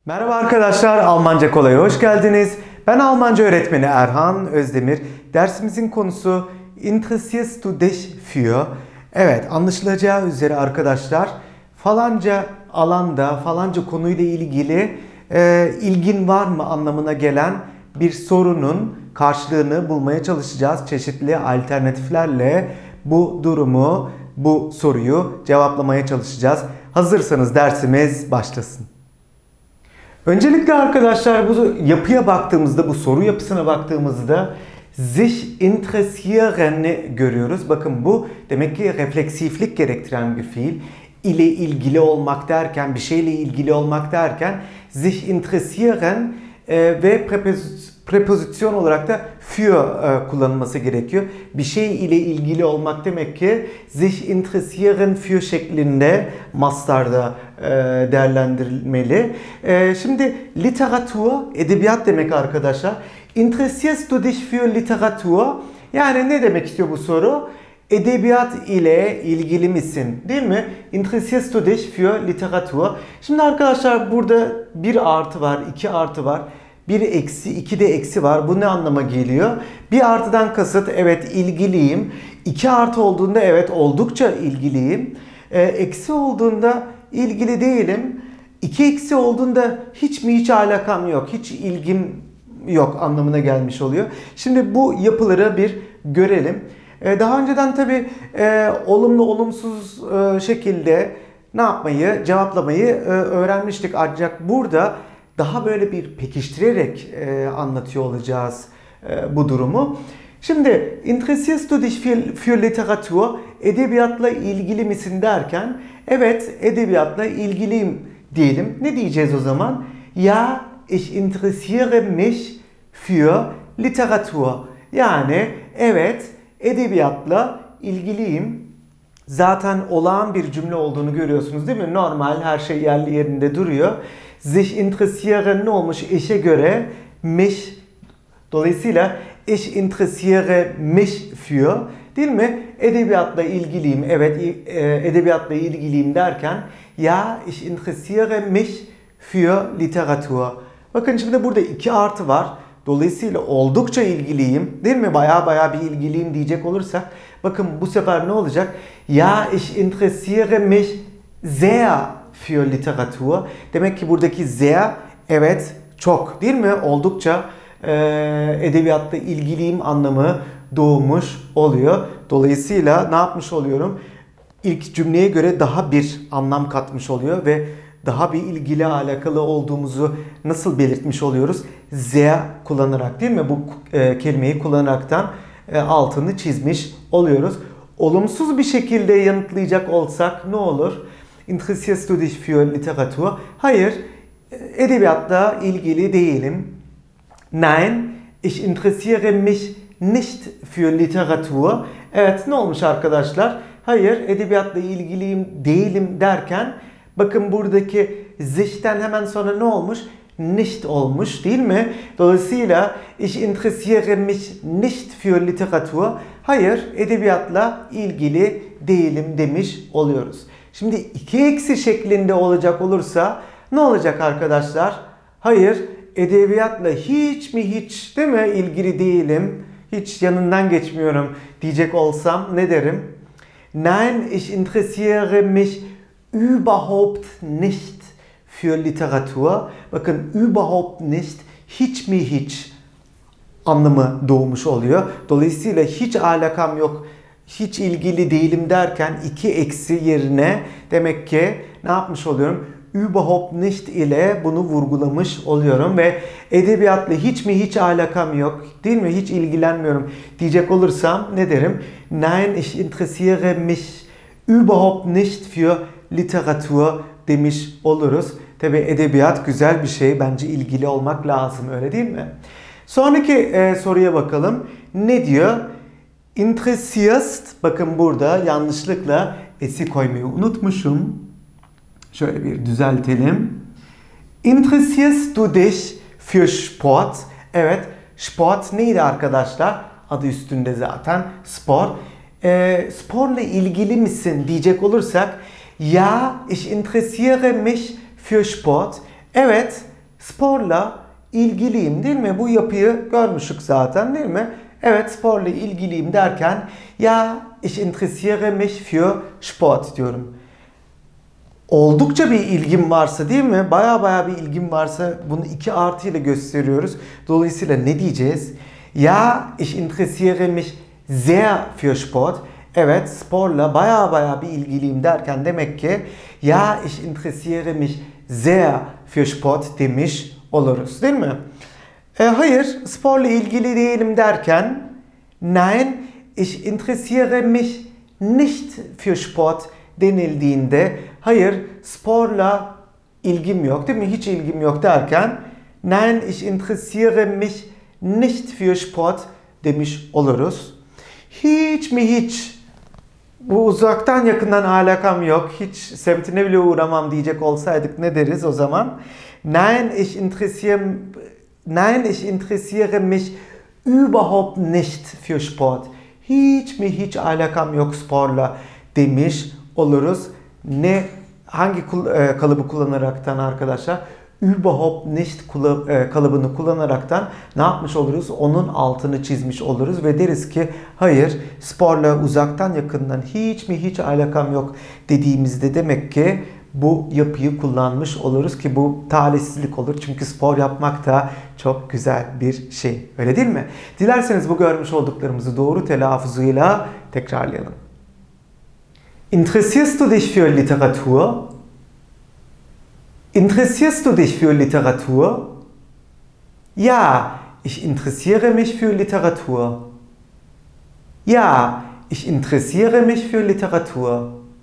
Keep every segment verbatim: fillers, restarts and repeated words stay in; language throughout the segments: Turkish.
Merhaba arkadaşlar, Almanca Kolay'a hoş geldiniz. Ben Almanca öğretmeni Erhan Özdemir. Dersimizin konusu Interessierst du dich für? Evet, anlaşılacağı üzere arkadaşlar, falanca alanda, falanca konuyla ilgili e, ilgin var mı anlamına gelen bir sorunun karşılığını bulmaya çalışacağız. Çeşitli alternatiflerle bu durumu, bu soruyu cevaplamaya çalışacağız. Hazırsanız dersimiz başlasın. Öncelikle arkadaşlar bu yapıya baktığımızda, bu soru yapısına baktığımızda sich interessieren'i görüyoruz. Bakın bu demek ki refleksiflik gerektiren bir fiil. İle ilgili olmak derken, bir şeyle ilgili olmak derken sich interessieren e, ve prepozisyon olarak da für e, kullanılması gerekiyor. Bir şey ile ilgili olmak demek ki sich interessieren für şeklinde mastarda e, değerlendirilmeli. E, şimdi literatur, edebiyat demek arkadaşlar. Interessierst du dich für Literatur? Yani ne demek istiyor bu soru? Edebiyat ile ilgili misin? Değil mi? Interessierst du dich für Literatur? Şimdi arkadaşlar burada bir artı var, iki artı var. Bir eksi, iki de eksi var. Bu ne anlama geliyor? Bir artıdan kasıt evet ilgiliyim. İki artı olduğunda evet oldukça ilgiliyim. E, eksi olduğunda ilgili değilim. İki eksi olduğunda hiç mi hiç alakam yok. Hiç ilgim yok anlamına gelmiş oluyor. Şimdi bu yapıları bir görelim. E, daha önceden tabii e, olumlu olumsuz e, şekilde ne yapmayı, cevaplamayı e, öğrenmiştik. Ancak burada daha böyle bir pekiştirerek e, anlatıyor olacağız e, bu durumu. Şimdi Interessierst du dich für, für Literatur? Edebiyatla ilgili misin derken evet edebiyatla ilgiliyim diyelim. Ne diyeceğiz o zaman? Ja, ich interessiere mich für Literatur. Yani evet edebiyatla ilgiliyim. Zaten olağan bir cümle olduğunu görüyorsunuz değil mi? Normal, her şey yerli yerinde duruyor. Sich interessieren ne olmuş? Eşe göre mich. Dolayısıyla ich interessiere mich für. Değil mi? Edebiyatla ilgiliyim. Evet, edebiyatla ilgiliyim derken ja, ich interessiere mich für Literatur. Bakın şimdi burada iki artı var. Dolayısıyla oldukça ilgiliyim. Değil mi? Baya baya bir ilgiliyim diyecek olursak. Bakın bu sefer ne olacak? Ja, ich interessiere mich sehr für Literatur. Demek ki buradaki sehr evet çok değil mi? Oldukça e, edebiyatla ilgiliyim anlamı doğmuş oluyor. Dolayısıyla ne yapmış oluyorum? İlk cümleye göre daha bir anlam katmış oluyor ve daha bir ilgili alakalı olduğumuzu nasıl belirtmiş oluyoruz? Sehr kullanarak değil mi? Bu e, kelimeyi kullanaraktan e, altını çizmiş oluyoruz. Olumsuz bir şekilde yanıtlayacak olsak ne olur? Interessierst du dich für Literatur? Hayır, edebiyatla ilgili değilim. Nein, ich interessiere mich nicht für Literatur. Evet, ne olmuş arkadaşlar? Hayır, edebiyatla ilgiliyim değilim derken bakın buradaki sich'ten hemen sonra ne olmuş? Nicht olmuş değil mi? Dolayısıyla ich interessiere mich nicht für Literatur. Hayır, edebiyatla ilgili değilim demiş oluyoruz. Şimdi iki eksi şeklinde olacak olursa ne olacak arkadaşlar? Hayır, edebiyatla hiç mi hiç değil mi ilgili değilim. Hiç yanından geçmiyorum diyecek olsam ne derim? Nein, ich interessiere mich überhaupt nicht für Literatur. Bakın überhaupt nicht, hiç mi hiç anlamı doğmuş oluyor. Dolayısıyla hiç alakam yok, hiç ilgili değilim derken iki eksi yerine demek ki ne yapmış oluyorum? Überhaupt nicht ile bunu vurgulamış oluyorum ve edebiyatla hiç mi hiç alakam yok değil mi? Hiç ilgilenmiyorum diyecek olursam ne derim? Nein, ich interessiere mich überhaupt nicht für Literatur demiş oluruz. Tabi edebiyat güzel bir şey. Bence ilgili olmak lazım, öyle değil mi? Sonraki e, soruya bakalım. Ne diyor? Interessierst, bakın burada yanlışlıkla esi koymayı unutmuşum. Şöyle bir düzeltelim. Interessierst du dich für Sport? Evet, sport neydi arkadaşlar? Adı üstünde zaten spor. E, sporla ilgili misin diyecek olursak ja, ich interessiere mich für Sport. Evet, sporla ilgiliyim değil mi? Bu yapıyı görmüştük zaten değil mi? Evet, sporla ilgiliyim derken ya ich interessiere mich für Sport diyorum. Oldukça bir ilgim varsa değil mi? Baya baya bir ilgim varsa bunu iki artı ile gösteriyoruz. Dolayısıyla ne diyeceğiz? Ja, ich interessiere mich sehr für Sport. Evet, sporla baya baya bir ilgiliyim derken demek ki ja, ich interessiere mich sehr für Sport demiş oluruz değil mi? E, hayır, sporla ilgili değilim derken nein, ich interessiere mich nicht für Sport denildiğinde hayır, sporla ilgim yok değil mi? Hiç ilgim yok derken nein, ich interessiere mich nicht für Sport demiş oluruz. Hiç mi hiç bu uzaktan yakından alakam yok, hiç semtine bile uğramam diyecek olsaydık ne deriz o zaman? Nein, ich interessiere, nein, ich interessiere mich überhaupt nicht für Sport. Hiç mi hiç alakam yok sporla demiş oluruz. Ne hangi kalıbı kullanaraktan arkadaşlar? Überhaupt nicht kalıbını kullanaraktan ne yapmış oluruz? Onun altını çizmiş oluruz ve deriz ki hayır, sporla uzaktan yakından hiç mi hiç alakam yok dediğimizde demek ki bu yapıyı kullanmış oluruz ki bu talihsizlik olur. Çünkü spor yapmak da çok güzel bir şey. Öyle değil mi? Dilerseniz bu görmüş olduklarımızı doğru telaffuzuyla tekrarlayalım. Interessierst du dich für Literatur? Interessierst du dich für Literatur? Ja, ich interessiere mich für Literatur. Ja, ich interessiere mich für Literatur.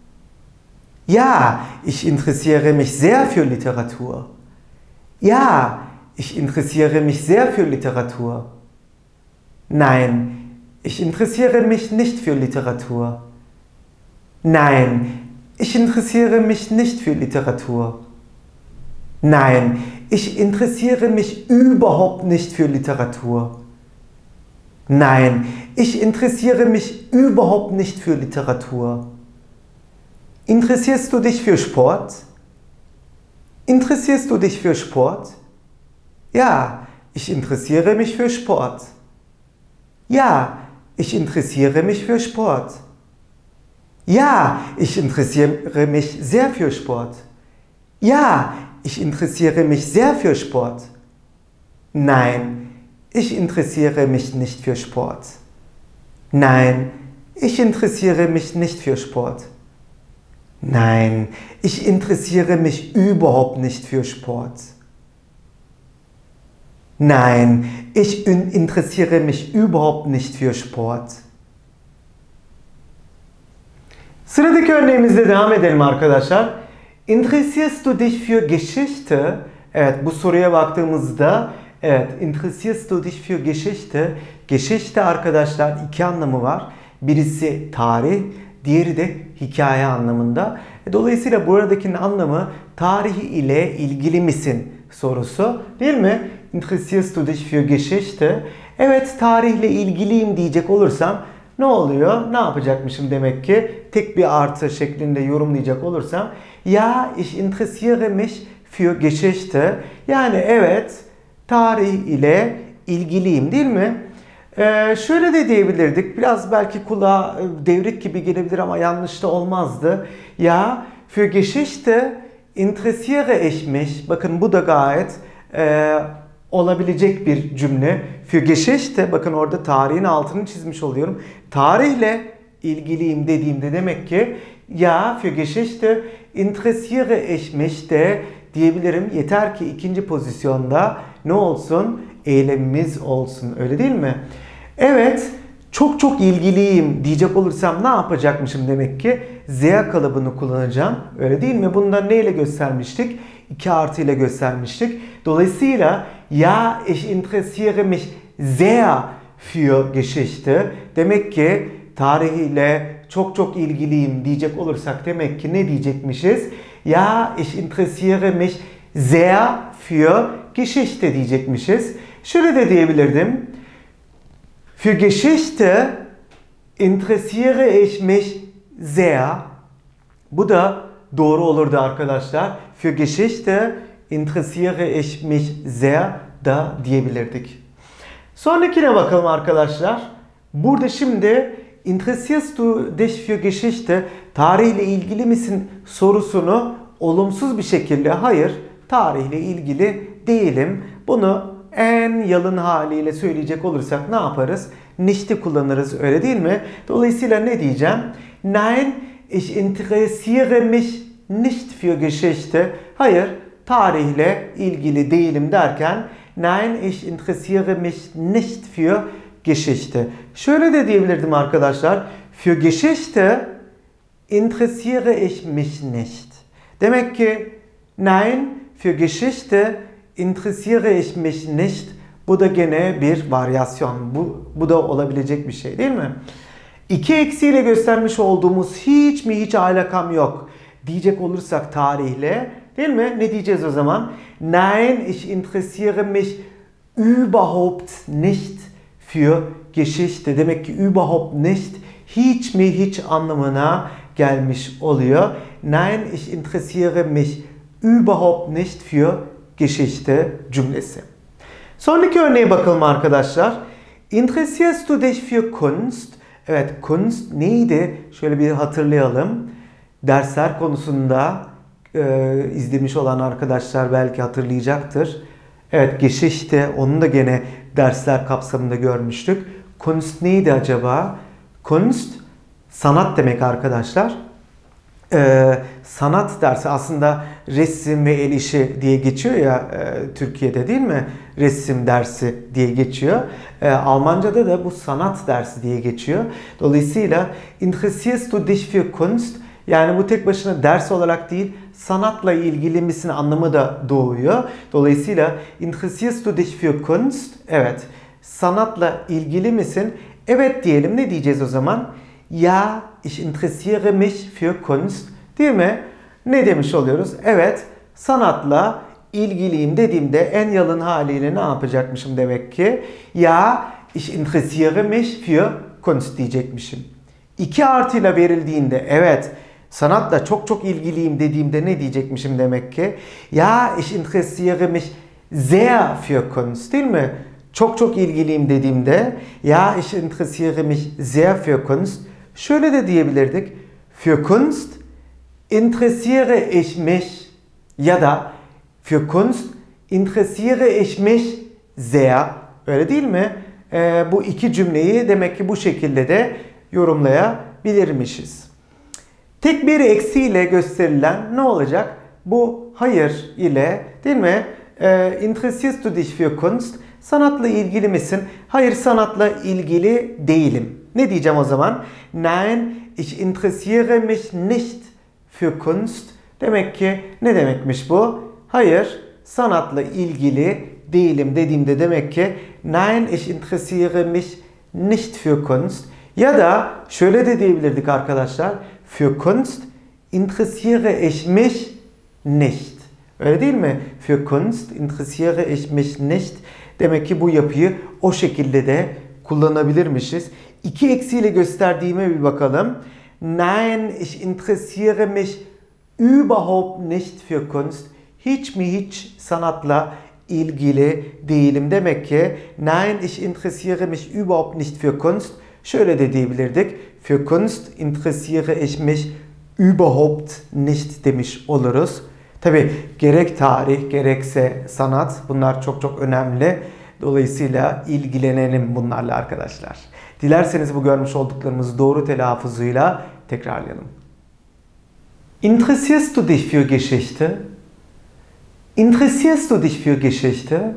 Ja, ich interessiere mich sehr für Literatur. Ja, ich interessiere mich sehr für Literatur. Nein, ich interessiere mich nicht für Literatur. Nein, ich interessiere mich nicht für Literatur. Nein, ich interessiere mich überhaupt nicht für Literatur. Nein, ich interessiere mich überhaupt nicht für Literatur. Interessierst du dich für Sport? Interessierst du dich für Sport? Ja, ich interessiere mich für Sport. Ja, ich interessiere mich für Sport. Ja, ich interessiere mich sehr für Sport. Ja, ich interessiere mich sehr für Sport. Nein, ich interessiere mich nicht für Sport. Nein, ich interessiere mich nicht für Sport. Nein, ich interessiere mich überhaupt nicht für Sport. Nein, ich interessiere mich überhaupt nicht für Sport. Sıradaki örneğimizle devam edelim arkadaşlar. Interessierst du dich für Geschichte? Evet, bu soruya baktığımızda evet, interessierst du dich für Geschichte? Geschichte arkadaşlar iki anlamı var. Birisi tarih, diğeri de hikaye anlamında. Dolayısıyla buradakinin anlamı tarih ile ilgili misin sorusu değil mi? Interessierst du dich für Geschichte? Evet, tarihle ilgiliyim diyecek olursam ne oluyor? Ne yapacakmışım demek ki? Tek bir artı şeklinde yorumlayacak olursam ja, ich interessiere mich für Geschichte. Yani evet, tarih ile ilgiliyim değil mi? Ee, şöyle de diyebilirdik. Biraz belki kulağa devrik gibi gelebilir ama yanlış da olmazdı. Ja, für Geschichte interessiere ich mich. Bakın bu da gayet e, olabilecek bir cümle. Für Geschichte, bakın orada tarihin altını çizmiş oluyorum. Tarihle ilgiliyim dediğimde demek ki ja, für Geschichte interessiere ich mich de diyebilirim. Yeter ki ikinci pozisyonda ne olsun? Eylemimiz olsun. Öyle değil mi? Evet, çok çok ilgiliyim diyecek olursam ne yapacakmışım demek ki? Sehr kalıbını kullanacağım. Öyle değil mi? Bunu da neyle göstermiştik? iki artı ile göstermiştik. Dolayısıyla ja, ich interessiere mich sehr für Geschichte. Demek ki tarihiyle çok çok ilgiliyim diyecek olursak demek ki ne diyecekmişiz? Ja, ich interessiere mich sehr für Geschichte diyecekmişiz. Şöyle de diyebilirdim. Für Geschichte interessiere ich mich sehr. Bu da doğru olurdu arkadaşlar. Für Geschichte interessiere ich mich sehr da diyebilirdik. Sonrakine bakalım arkadaşlar. Burada şimdi interessierst du dich für Geschichte, tarihle ilgili misin sorusunu olumsuz bir şekilde hayır, tarihle ilgili değilim. Bunu en yalın haliyle söyleyecek olursak ne yaparız? Nicht'i kullanırız, öyle değil mi? Dolayısıyla ne diyeceğim? Nein, ich interessiere mich nicht für Geschichte. Hayır, tarihle ilgili değilim derken nein, ich interessiere mich nicht für Geschichte. Şöyle de diyebilirdim arkadaşlar. Für Geschichte interessiere ich mich nicht. Demek ki nein, für Geschichte interessiere ich mich nicht. Bu da gene bir varyasyon. Bu, bu da olabilecek bir şey değil mi? İki eksiyle göstermiş olduğumuz hiç mi hiç alakam yok diyecek olursak tarihle, değil mi? Ne diyeceğiz o zaman? Nein, ich interessiere mich überhaupt nicht für Geschichte. Demek ki überhaupt nicht hiç mi hiç anlamına gelmiş oluyor. Nein, ich interessiere mich überhaupt nicht für Geschichte cümlesi. Sonraki örneğe bakalım arkadaşlar. Interessierst du dich für Kunst? Evet, Kunst neydi? Şöyle bir hatırlayalım. Dersler konusunda e, izlemiş olan arkadaşlar belki hatırlayacaktır. Evet, Geschichte, onu da gene dersler kapsamında görmüştük. Kunst neydi acaba? Kunst, sanat demek arkadaşlar. Ee, sanat dersi aslında resim ve el işi diye geçiyor ya e, Türkiye'de, değil mi? Resim dersi diye geçiyor. E, Almanca'da da bu sanat dersi diye geçiyor. Dolayısıyla interessierst du dich für Kunst? Yani bu tek başına ders olarak değil, sanatla ilgili misin anlamı da doğuyor. Dolayısıyla interessierst du dich für Kunst? Evet. Sanatla ilgili misin? Evet diyelim. Ne diyeceğiz o zaman? Ja, ich interessiere mich für Kunst. Değil mi? Ne demiş oluyoruz? Evet, sanatla ilgiliyim dediğimde en yalın haliyle ne yapacakmışım demek ki? Ja, ich interessiere mich für Kunst diyecekmişim. İki artıyla verildiğinde evet, sanatla çok çok ilgiliyim dediğimde ne diyecekmişim demek ki? Ja, ich interessiere mich sehr für Kunst, değil mi? Çok çok ilgiliyim dediğimde ja, ich interessiere mich sehr für Kunst. Şöyle de diyebilirdik. Für Kunst interessiere ich mich ya da für Kunst interessiere ich mich sehr. Öyle değil mi? Ee, bu iki cümleyi demek ki bu şekilde de yorumlayabilirmişiz. Tek bir eksiyle gösterilen ne olacak? Bu hayır ile, değil mi? Ee, interessierst du dich für Kunst? Sanatla ilgili misin? Hayır, sanatla ilgili değilim. Ne diyeceğim o zaman? Nein, ich interessiere mich nicht für Kunst. Demek ki ne demekmiş bu? Hayır, sanatla ilgili değilim dediğimde demek ki nein, ich interessiere mich nicht für Kunst. Ya da şöyle de diyebilirdik arkadaşlar. Für Kunst interessiere ich mich nicht. Öyle değil mi? Für Kunst interessiere ich mich nicht. Demek ki bu yapıyı o şekilde de kullanabilirmişiz. İki eksiyle gösterdiğime bir bakalım. Nein, ich interessiere mich überhaupt nicht für Kunst. Hiç mi hiç sanatla ilgili değilim. Demek ki nein, ich interessiere mich überhaupt nicht für Kunst. Şöyle de diyebilirdik. Für Kunst interessiere ich mich überhaupt nicht demiş oluruz. Tabi gerek tarih gerekse sanat, bunlar çok çok önemli. Dolayısıyla ilgilenelim bunlarla arkadaşlar. Dilerseniz bu görmüş olduklarımızı doğru telaffuzuyla tekrarlayalım. Interessierst du dich für Geschichte? Interessierst du dich für Geschichte?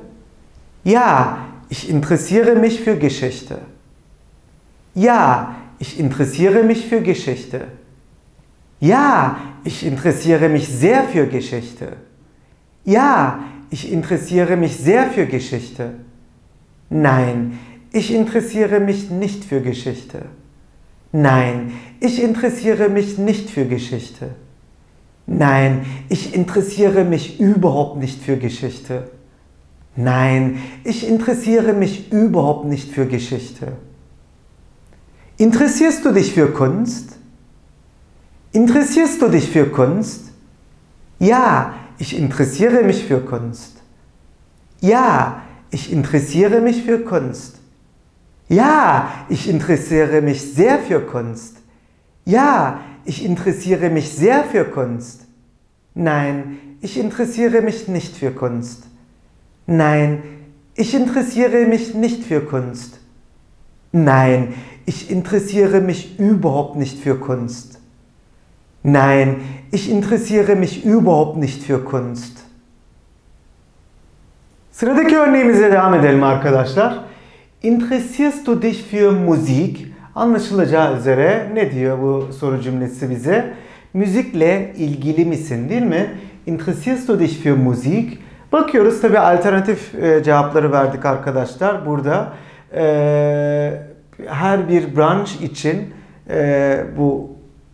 Ja, ich interessiere mich für Geschichte. Ja, ich interessiere mich für Geschichte. Ja, ich interessiere mich sehr für Geschichte. Ja, ich interessiere mich sehr für Geschichte. Nein, ich interessiere mich nicht für Geschichte. Nein, ich interessiere mich nicht für Geschichte. Nein, ich interessiere mich überhaupt nicht für Geschichte. Nein, ich interessiere mich überhaupt nicht für Geschichte. Interessierst du dich für Kunst? Interessierst du dich für Kunst? Ja, ich interessiere mich für Kunst. Ja, ich interessiere mich für Kunst. Ja, ich interessiere mich sehr für Kunst. Ja, ich interessiere mich sehr für Kunst. Nein, ich interessiere mich nicht für Kunst. Nein, ich interessiere mich nicht für Kunst. Nein, ich interessiere mich überhaupt nicht für Kunst. Nein, ich interessiere mich überhaupt nicht für Kunst. Sıradaki örneğimize devam edelim arkadaşlar. Interessierst du dich für Musik? Anlaşılacağı üzere ne diyor bu soru cümlesi bize? Müzikle ilgili misin, değil mi? Interessierst du dich für Musik? Bakıyoruz, tabi alternatif e, cevapları verdik arkadaşlar. Burada e, her bir branş için e, bu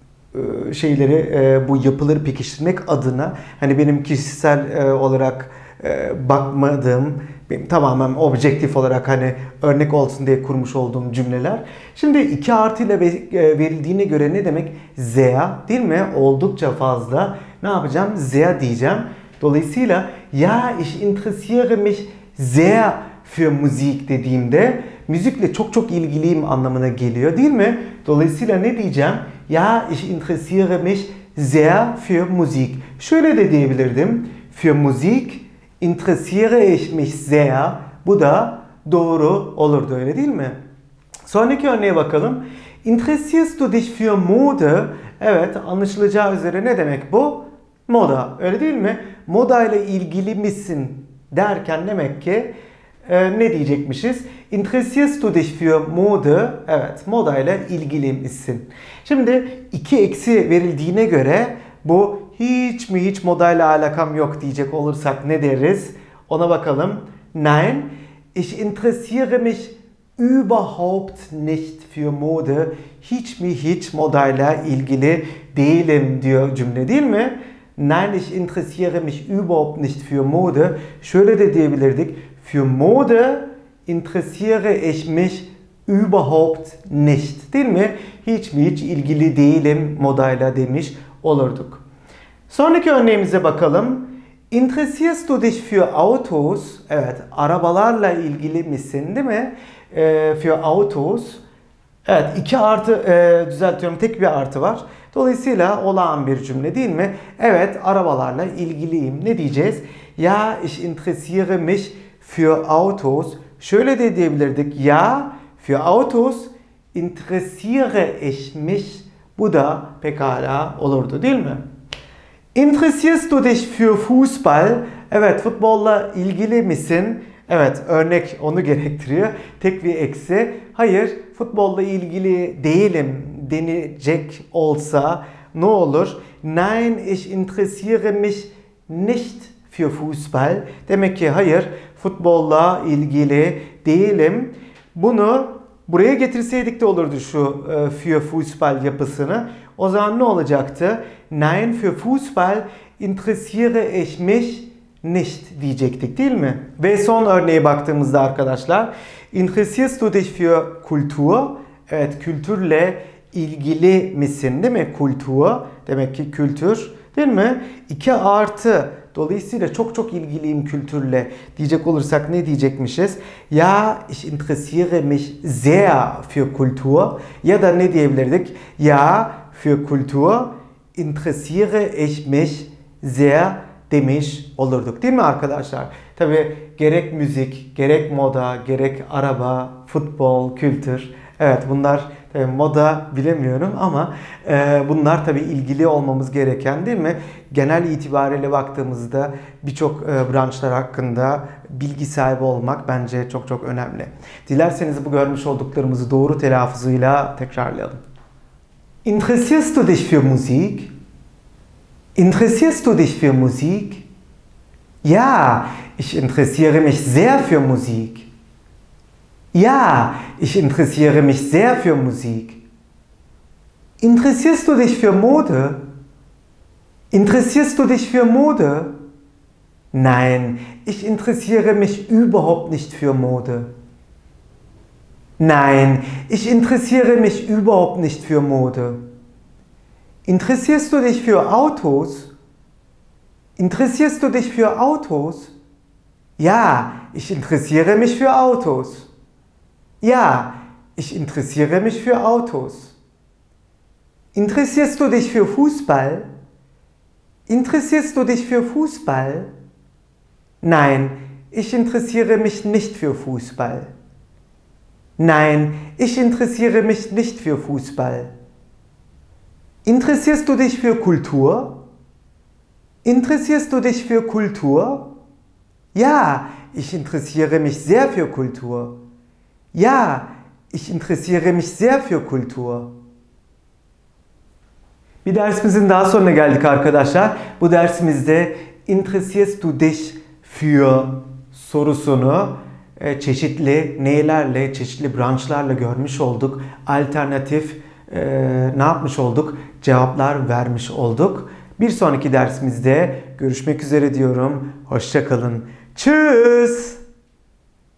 e, şeyleri, e, bu yapıları pekiştirmek adına, hani benim kişisel e, olarak e, bakmadığım, benim tamamen objektif olarak hani örnek olsun diye kurmuş olduğum cümleler. Şimdi iki artı ile verildiğine göre ne demek? Sehr, değil mi? Oldukça fazla. Ne yapacağım? Sehr diyeceğim. Dolayısıyla ja, ich interessiere mich sehr für Musik dediğimde müzikle çok çok ilgiliyim anlamına geliyor, değil mi? Dolayısıyla ne diyeceğim? Ja, ich interessiere mich sehr für Musik. Şöyle de diyebilirdim. Für Musik interessiere ich mich sehr. Bu da doğru olurdu, öyle değil mi? Sonraki örneğe bakalım. Interessierst du dich für Mode? Evet, anlaşılacağı üzere ne demek bu? Moda, öyle değil mi? Moda ile ilgili misin derken demek ki e, ne diyecekmişiz? Interessierst du dich für Mode? Evet, moda ile ilgili misin? Şimdi iki eksi verildiğine göre bu hiç mi hiç modayla alakam yok diyecek olursak ne deriz? Ona bakalım. Nein, ich interessiere mich überhaupt nicht für Mode. Hiç mi hiç modayla ilgili değilim diyor cümle, değil mi? Nein, ich interessiere mich überhaupt nicht für Mode. Şöyle de diyebilirdik. Für Mode interessiere ich mich überhaupt nicht. Değil mi? Hiç mi hiç ilgili değilim modayla demiş olurduk. Sonraki örneğimize bakalım. Interessierst du dich für Autos? Evet, arabalarla ilgili misin, değil mi? E, für Autos. Evet, iki artı, e, düzeltiyorum, tek bir artı var. Dolayısıyla olağan bir cümle, değil mi? Evet, arabalarla ilgiliyim. Ne diyeceğiz? Ja, ich interessiere mich für Autos. Şöyle de diyebilirdik. Ja, für Autos interessiere ich mich. Bu da pekala olurdu, değil mi? Interessierst du dich für Fußball? Evet, futbolla ilgili misin? Evet, örnek onu gerektiriyor. Tek bir eksi. Hayır, futbolla ilgili değilim denecek olsa ne olur? Nein, ich interessiere mich nicht für Fußball. Demek ki hayır, futbolla ilgili değilim. Bunu buraya getirseydik de olurdu şu e, für Fußball yapısını. O zaman ne olacaktı? Nein, für Fußball interessiere ich mich nicht diyecektik, değil mi? Ve son örneğe baktığımızda arkadaşlar, interessierst du dich für Kultur? Evet, kültürle ilgili misin, değil mi? Kultur demek ki kültür, değil mi? iki artı. Dolayısıyla çok çok ilgiliyim kültürle diyecek olursak ne diyecekmişiz? Ja, ich interessiere mich sehr für Kultur. Ya da ne diyebilirdik? Ja, für Kultur interessiere ich mich sehr demiş olurduk, değil mi arkadaşlar? Tabi gerek müzik, gerek moda, gerek araba, futbol, kültür. Evet, bunlar tabii moda bilemiyorum ama e, bunlar tabi ilgili olmamız gereken, değil mi? Genel itibariyle baktığımızda birçok e, branşlar hakkında bilgi sahibi olmak bence çok çok önemli. Dilerseniz bu görmüş olduklarımızı doğru telaffuzuyla tekrarlayalım. Interessierst du dich für Musik? Interessierst du dich für Musik? Ja, ich interessiere mich sehr für Musik. Ja, ich interessiere mich sehr für Musik. Interessierst du dich für Mode? Interessierst du dich für Mode? Nein, ich interessiere mich überhaupt nicht für Mode. Nein, ich interessiere mich überhaupt nicht für Mode. Interessierst du dich für Autos? Interessierst du dich für Autos? Ja, ich interessiere mich für Autos. Ja, ich interessiere mich für Autos. Interessierst du dich für Fußball? Interessierst du dich für Fußball? Nein, ich interessiere mich nicht für Fußball. Nein, ich interessiere mich nicht für Fußball. Interessierst du dich für Kultur? Interessierst du dich für Kultur? Ja, ich interessiere mich sehr für Kultur. Ja, ich interessiere mich sehr für Kultur. Bir dersimizin daha sonuna geldik arkadaşlar. Bu dersimizde interessierst du dich für sorusunu çeşitli neylerle, çeşitli branşlarla görmüş olduk. Alternatif e, ne yapmış olduk? Cevaplar vermiş olduk. Bir sonraki dersimizde görüşmek üzere diyorum. Hoşça kalın. Tschüss.